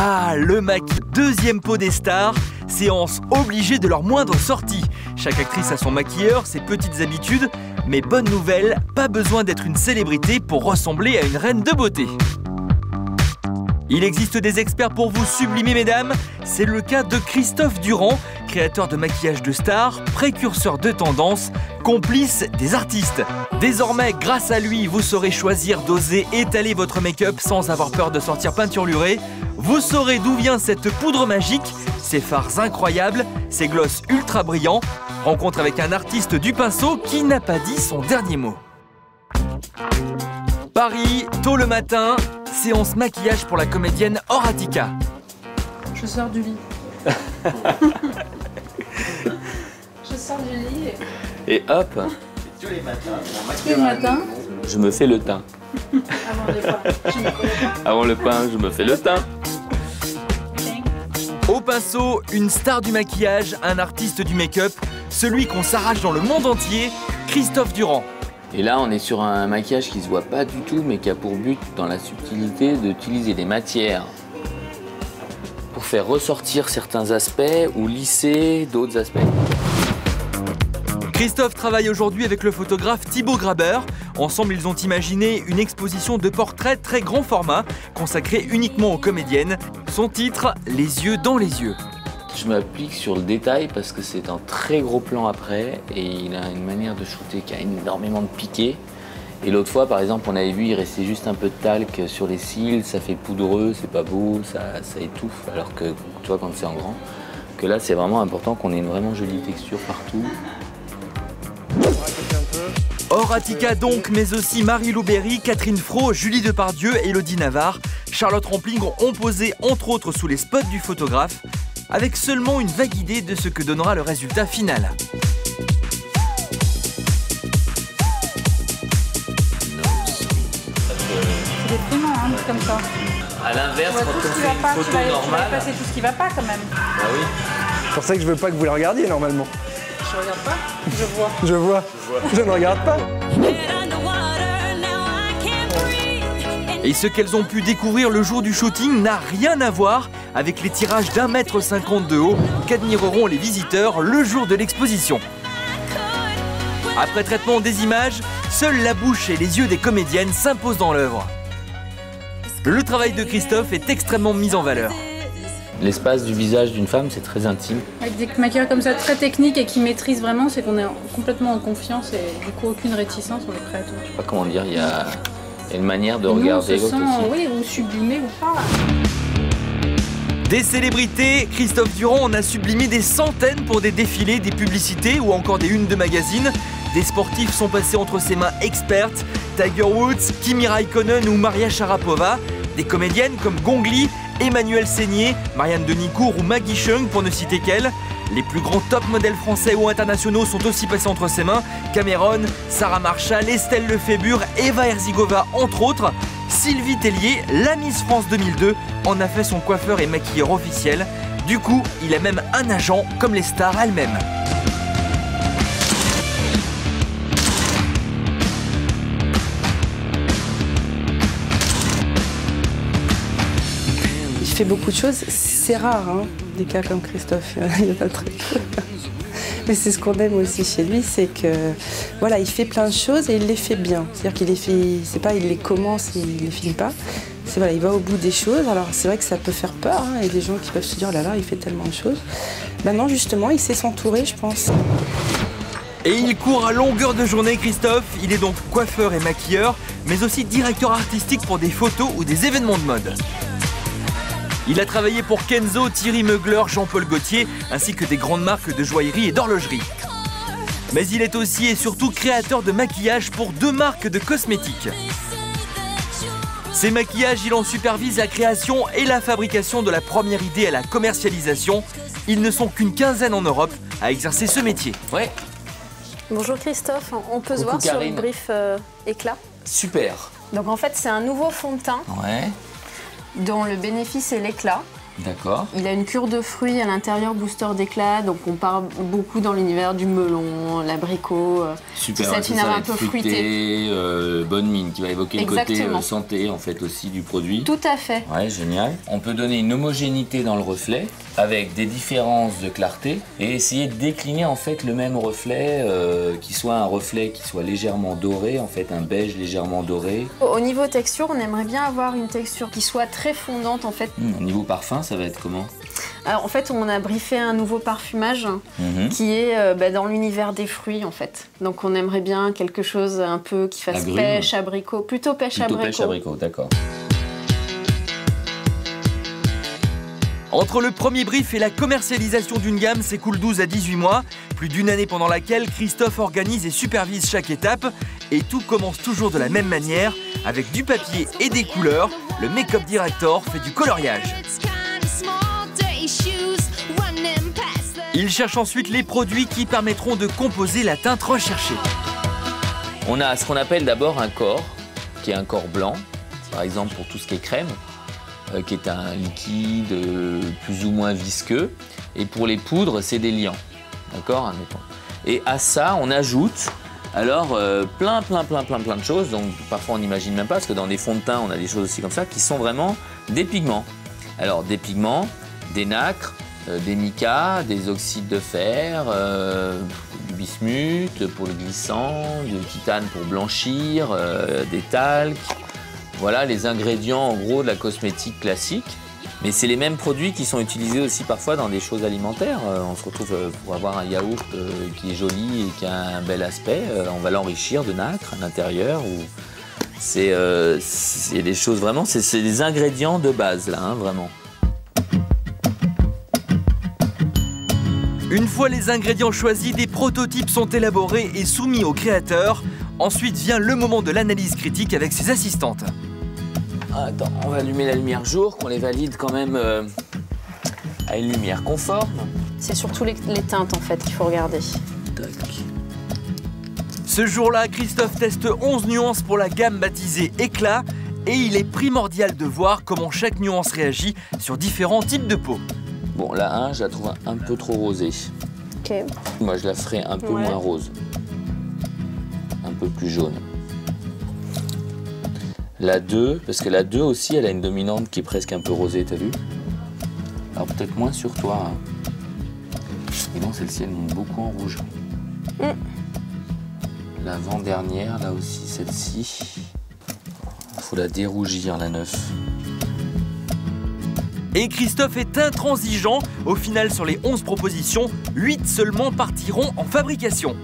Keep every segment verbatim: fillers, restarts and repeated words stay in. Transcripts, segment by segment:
Ah, le Mac, deuxième pot des stars, séance obligée de leur moindre sortie. Chaque actrice a son maquilleur, ses petites habitudes, mais bonne nouvelle, pas besoin d'être une célébrité pour ressembler à une reine de beauté. Il existe des experts pour vous sublimer, mesdames. C'est le cas de Christophe Durand, créateur de maquillage de stars, précurseur de tendances, complice des artistes. Désormais, grâce à lui, vous saurez choisir d'oser étaler votre make-up sans avoir peur de sortir peinturluré. Vous saurez d'où vient cette poudre magique, ses fards incroyables, ses glosses ultra brillants. Rencontre avec un artiste du pinceau qui n'a pas dit son dernier mot. Paris, tôt le matin, séance maquillage pour la comédienne Horatica. Je sors du lit. Je sors du lit. Et, et hop. Tous les matins. Tous les matins. Je me fais le teint. Avant le pain, je me fais le pain. Avant le pain, je me fais le teint. Au pinceau, une star du maquillage, un artiste du make-up, celui qu'on s'arrache dans le monde entier, Christophe Durand. Et là, on est sur un maquillage qui se voit pas du tout, mais qui a pour but, dans la subtilité, d'utiliser des matières pour faire ressortir certains aspects ou lisser d'autres aspects. Christophe travaille aujourd'hui avec le photographe Thibaut Graber. Ensemble, ils ont imaginé une exposition de portraits très grand format, consacrée uniquement aux comédiennes. Son titre, Les yeux dans les yeux. Je m'applique sur le détail parce que c'est un très gros plan après et il a une manière de shooter qui a énormément de piqué. Et l'autre fois, par exemple, on avait vu, il restait juste un peu de talc sur les cils, ça fait poudreux, c'est pas beau, ça, ça étouffe. Alors que, tu vois, quand c'est en grand, que là, c'est vraiment important qu'on ait une vraiment jolie texture partout. Horatica donc, mais aussi Marie-Lou Berry, Catherine Fro, Julie Depardieu, Élodie Navarre, Charlotte Rampling ont posé entre autres sous les spots du photographe, avec seulement une vague idée de ce que donnera le résultat final. C'est déprimant, hein, comme ça. À l'inverse, quand on fait une photo tu vas, normale... Tu vas passer tout ce qui va pas quand même. Ah oui. C'est pour ça que je veux pas que vous les regardiez normalement. Je regarde pas, je vois. Je vois. Je, vois. Je ne regarde pas. Et ce qu'elles ont pu découvrir le jour du shooting n'a rien à voir avec les tirages d'un mètre cinquante de haut qu'admireront les visiteurs le jour de l'exposition. Après traitement des images, seule la bouche et les yeux des comédiennes s'imposent dans l'œuvre. Le travail de Christophe est extrêmement mis en valeur. L'espace du visage d'une femme, c'est très intime. Avec des maquilleurs comme ça très techniques et qui maîtrisent vraiment, c'est qu'on est complètement en confiance et du coup aucune réticence, on est prêt à tout. Je sais pas comment dire, il y a... Il y a une manière de Nous, regarder on se sent, aussi. oui, ou sublimé ou pas. Des célébrités, Christophe Durand en a sublimé des centaines pour des défilés, des publicités ou encore des unes de magazines. Des sportifs sont passés entre ses mains expertes, Tiger Woods, Kimi Raikkonen ou Maria Sharapova. Des comédiennes comme Gong Li, Emmanuelle Seigné, Marianne Denicourt ou Maggie Cheung pour ne citer qu'elles. Les plus grands top modèles français ou internationaux sont aussi passés entre ses mains. Cameron, Sarah Marshall, Estelle Lefébure, Eva Herzigova entre autres. Sylvie Tellier, la Miss France deux mille deux, en a fait son coiffeur et maquilleur officiel. Du coup, il a même un agent comme les stars elles-mêmes. Il fait beaucoup de choses, c'est rare, hein, des cas comme Christophe, il y en a très peu. Mais c'est ce qu'on aime aussi chez lui, c'est que voilà, il fait plein de choses et il les fait bien. C'est-à-dire qu'il les fait, c'est pas il les commence et il les finit pas. C'est voilà, il va au bout des choses. Alors c'est vrai que ça peut faire peur, hein, il y a des gens qui peuvent se dire oh là là, il fait tellement de choses. Ben non, justement, il sait s'entourer, je pense. Et il court à longueur de journée, Christophe. Il est donc coiffeur et maquilleur, mais aussi directeur artistique pour des photos ou des événements de mode. Il a travaillé pour Kenzo, Thierry Mugler, Jean-Paul Gaultier, ainsi que des grandes marques de joaillerie et d'horlogerie. Mais il est aussi et surtout créateur de maquillage pour deux marques de cosmétiques. Ces maquillages, il en supervise la création et la fabrication de la première idée à la commercialisation. Ils ne sont qu'une quinzaine en Europe à exercer ce métier. Ouais. Bonjour Christophe, on peut se Coucou voir Karine. sur le brief euh, éclat. Super. Donc en fait c'est un nouveau fond de teint Ouais. dont le bénéfice est l'éclat. D'accord. Il a une cure de fruits à l'intérieur, booster d'éclat, donc on part beaucoup dans l'univers du melon, l'abricot. Super, cet ça, univers ça va un être peu fruité, fruité. Euh, bonne mine, qui va évoquer Exactement. le côté euh, santé en fait aussi du produit. Tout à fait. Ouais, génial. On peut donner une homogénéité dans le reflet avec des différences de clarté et essayer de décliner en fait le même reflet, euh, qui soit un reflet qui soit légèrement doré, en fait un beige légèrement doré. Au niveau texture, on aimerait bien avoir une texture qui soit très fondante en fait. Mmh, au niveau parfum, ça va être comment? Alors en fait, on a briefé un nouveau parfumage mmh. qui est euh, bah, dans l'univers des fruits en fait. Donc on aimerait bien quelque chose un peu qui fasse Agrumes. pêche, abricot, plutôt pêche, Plutôt abricot. pêche abricot, d'accord. Entre le premier brief et la commercialisation d'une gamme s'écoule douze à dix-huit mois, plus d'une année pendant laquelle Christophe organise et supervise chaque étape. Et tout commence toujours de la même manière, avec du papier et des couleurs. Le Make-up Director fait du coloriage. Il cherche ensuite les produits qui permettront de composer la teinte recherchée. On a ce qu'on appelle d'abord un corps, qui est un corps blanc, par exemple pour tout ce qui est crème, euh, qui est un liquide euh, plus ou moins visqueux. Et pour les poudres, c'est des liants, d'accord, admettons. Et à ça, on ajoute alors euh, plein, plein, plein, plein, plein de choses. Donc parfois on n'imagine même pas, parce que dans des fonds de teint, on a des choses aussi comme ça, qui sont vraiment des pigments. Alors des pigments, des nacres, euh, des micas, des oxydes de fer, euh, du bismuth pour le glissant, du titane pour blanchir, euh, des talcs. Voilà les ingrédients en gros de la cosmétique classique. Mais c'est les mêmes produits qui sont utilisés aussi parfois dans des choses alimentaires. Euh, on se retrouve euh, pour avoir un yaourt euh, qui est joli et qui a un bel aspect. Euh, on va l'enrichir de nacre à l'intérieur. Ou... C'est euh, des choses vraiment, c'est des ingrédients de base là, hein, vraiment. Une fois les ingrédients choisis, des prototypes sont élaborés et soumis au créateur. Ensuite vient le moment de l'analyse critique avec ses assistantes. Attends, on va allumer la lumière jour, qu'on les valide quand même euh, à une lumière conforme. C'est surtout les, les teintes en fait qu'il faut regarder. Tac. Ce jour-là, Christophe teste onze nuances pour la gamme baptisée Éclat et il est primordial de voir comment chaque nuance réagit sur différents types de peau. Bon, la un, je la trouve un peu trop rosée. Ok. Moi, je la ferai un peu Ouais. moins rose. Un peu plus jaune. La deux, parce que la deux aussi, elle a une dominante qui est presque un peu rosée, t'as vu? Alors peut-être moins sur toi. Hein. Et non, celle-ci, elle monte beaucoup en rouge. Mm. L'avant-dernière, là aussi, celle-ci. Il faut la dérougir, la neuf. Et Christophe est intransigeant. Au final, sur les onze propositions, huit seulement partiront en fabrication.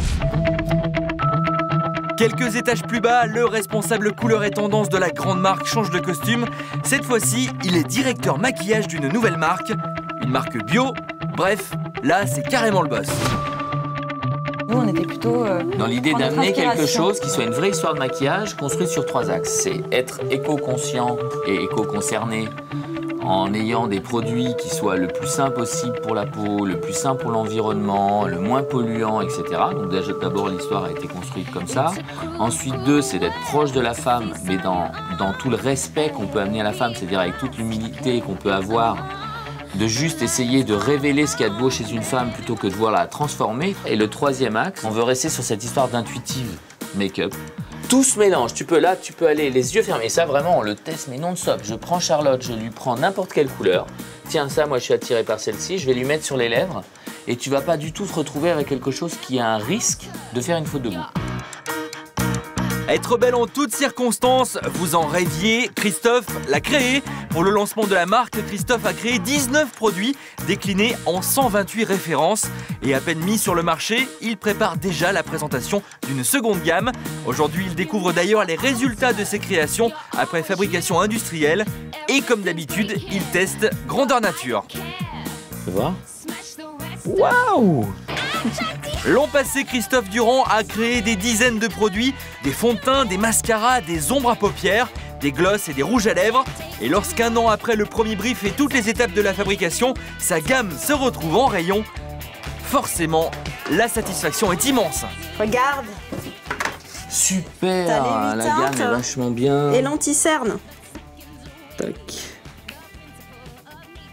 Quelques étages plus bas, le responsable couleur et tendance de la grande marque change de costume. Cette fois-ci, il est directeur maquillage d'une nouvelle marque. Une marque bio. Bref, là, c'est carrément le boss. Nous, on était plutôt euh, Dans l'idée prendre notre d'amener quelque inspiration. chose qui soit une vraie histoire de maquillage construite sur trois axes. C'est être éco-conscient et éco-concerné en ayant des produits qui soient le plus sain possible pour la peau, le plus sain pour l'environnement, le moins polluant, et cetera. Donc déjà, d'abord, l'histoire a été construite comme ça. Ensuite, deux, c'est d'être proche de la femme, mais dans, dans tout le respect qu'on peut amener à la femme, c'est-à-dire avec toute l'humilité qu'on peut avoir, de juste essayer de révéler ce qu'il y a de beau chez une femme plutôt que de voir la transformer. Et le troisième axe, on veut rester sur cette histoire d'intuitive make-up. Tout se mélange, tu peux là, tu peux aller les yeux fermés. Ça vraiment, on le teste, mais non-stop. Je prends Charlotte, je lui prends n'importe quelle couleur. Tiens, ça, moi je suis attiré par celle-ci, je vais lui mettre sur les lèvres. Et tu vas pas du tout te retrouver avec quelque chose qui a un risque de faire une faute de goût. Être belle en toutes circonstances, vous en rêviez, Christophe l'a créé. Pour le lancement de la marque, Christophe a créé dix-neuf produits déclinés en cent vingt-huit références. Et à peine mis sur le marché, il prépare déjà la présentation d'une seconde gamme. Aujourd'hui, il découvre d'ailleurs les résultats de ses créations après fabrication industrielle. Et comme d'habitude, il teste grandeur nature. Tu vois? Waouh! L'an passé, Christophe Durand a créé des dizaines de produits, des fonds de teint, des mascaras, des ombres à paupières, des glosses et des rouges à lèvres. Et lorsqu'un an après le premier brief et toutes les étapes de la fabrication, sa gamme se retrouve en rayon, forcément, la satisfaction est immense. Regarde, Super! T'as les huit La gamme teintes est vachement bien. et l'anti-cerne. Tac.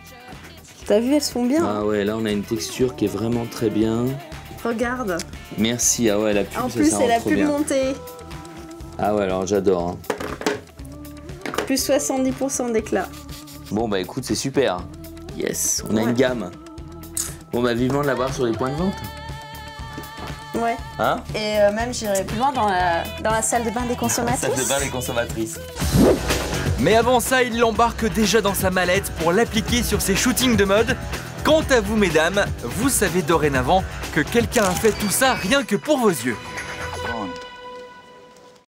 T'as vu, elles se font bien. Ah ouais, là on a une texture qui est vraiment très bien. Regarde. Merci, ah ouais, la pub, En ça, plus, ça c'est rend la trop pub bien. montée. Ah ouais, alors j'adore. Hein. Plus soixante-dix pour cent d'éclat. Bon bah écoute, c'est super. Yes, on a Ouais. une gamme. Bon bah vivement de l'avoir sur les points de vente. Ouais. Hein? Et euh, même, j'irai plus loin dans la, dans la salle de bain des consommatrices. Salle de bain des consommatrices. Mais avant ça, il l'embarque déjà dans sa mallette pour l'appliquer sur ses shootings de mode. Quant à vous, mesdames, vous savez dorénavant que quelqu'un a fait tout ça rien que pour vos yeux.